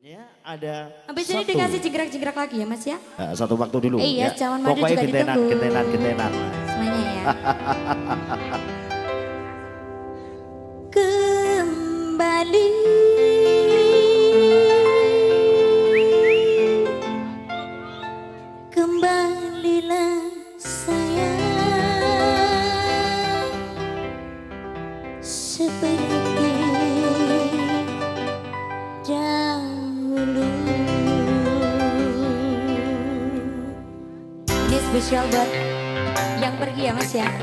Ya, ada habis ini dikasih jingkrak-jingkrak lagi ya Mas ya? Satu waktu dulu. Iya, ya. jangan madu juga gentenan, ditunggu. gentenan. Semuanya ya. Kembali kembalilah sayang seperti dahulu. Ini spesial buat yang pergi ya Mas ya.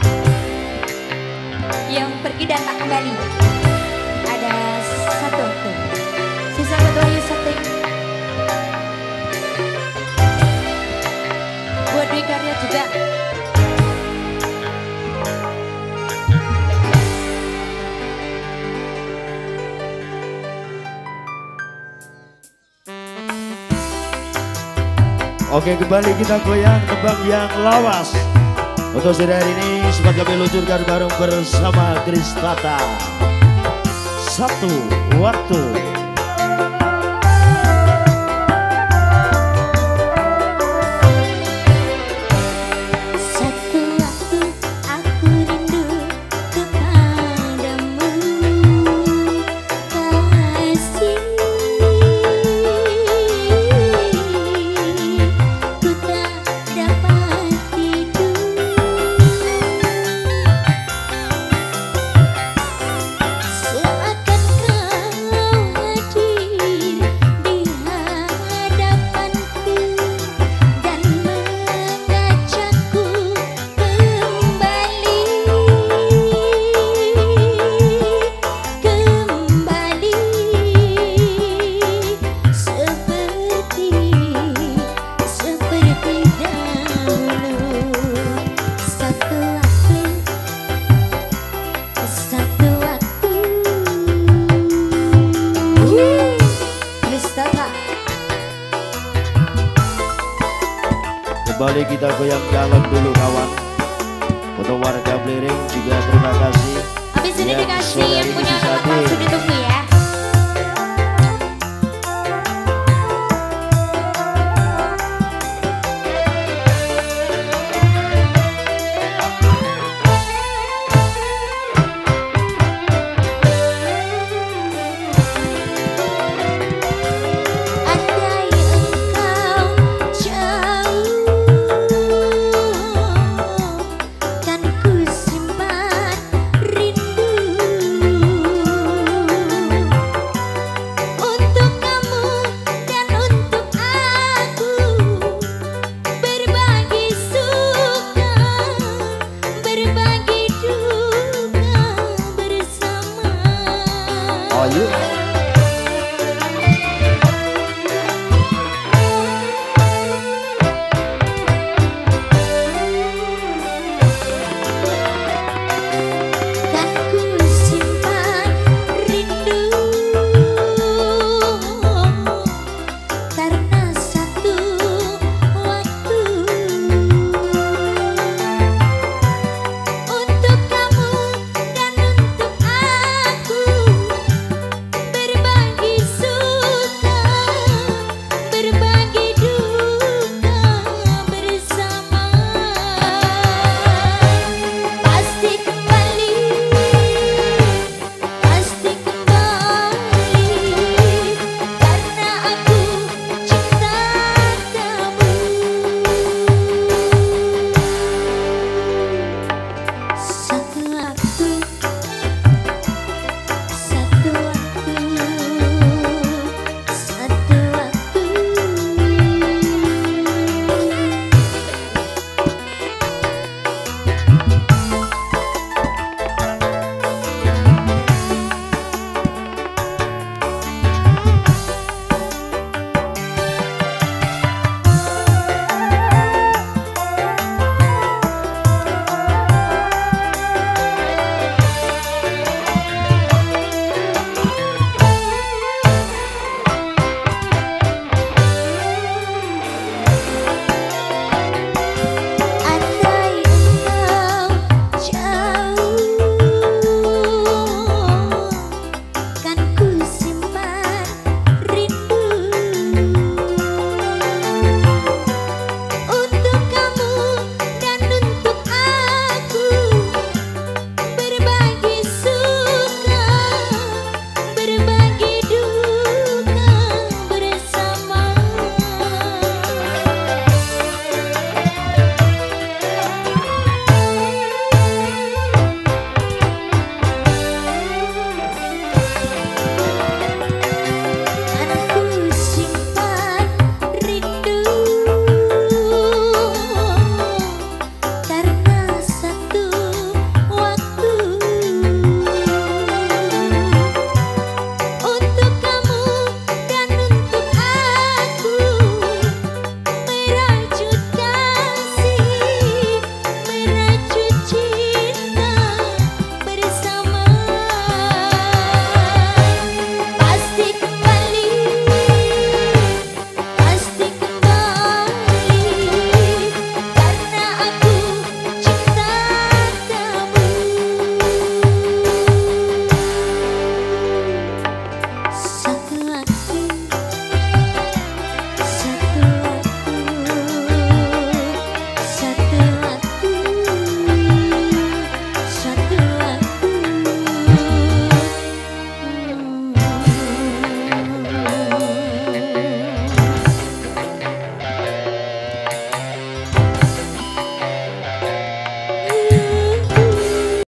Yang pergi dan tak kembali. Ada satu tuh. Sisa satu lagi satu. Buat Dwi Karya juga. Oke, kembali kita goyang tembang yang lawas. Untuk sore hari ini sempat kami luncurkan bareng bersama Kristata. Satu waktu. Kembali kita goyang galon dulu kawan. Untuk warga Bliring juga terima kasih. Habis ini dikasih yang punya nomor palsu ditunggu ya.